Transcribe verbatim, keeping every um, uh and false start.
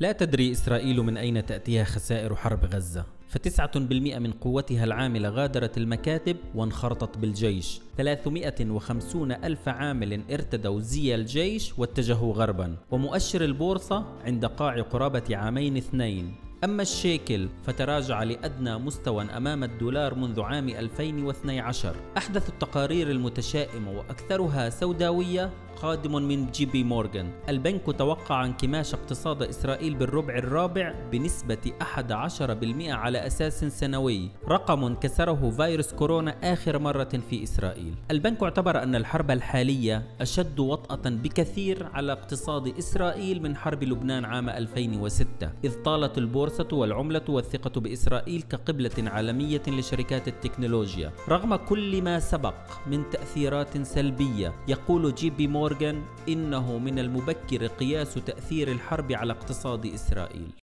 لا تدري إسرائيل من أين تأتيها خسائر حرب غزة، فتسعة بالمئة من قوتها العاملة غادرت المكاتب وانخرطت بالجيش. ثلاثمئة وخمسين ألف عامل ارتدوا زي الجيش واتجهوا غربا، ومؤشر البورصة عند قاع قرابة عامين اثنين. أما الشيكل فتراجع لأدنى مستوى أمام الدولار منذ عام ألفين واثني عشر. أحدث التقارير المتشائمة وأكثرها سوداوية قادم من جي بي مورغان. البنك توقع انكماش اقتصاد إسرائيل بالربع الرابع بنسبة أحد عشر بالمئة على أساس سنوي، رقم كسره فيروس كورونا آخر مرة في إسرائيل. البنك اعتبر أن الحرب الحالية أشد وطأة بكثير على اقتصاد إسرائيل من حرب لبنان عام ألفين وستة، إذ طالت البورصة والعملة والثقة بإسرائيل كقبلة عالمية لشركات التكنولوجيا رغم كل ما سبق من تأثيرات سلبية. يقول جي بي مورغان إنه من المبكر قياس تأثير الحرب على اقتصاد إسرائيل.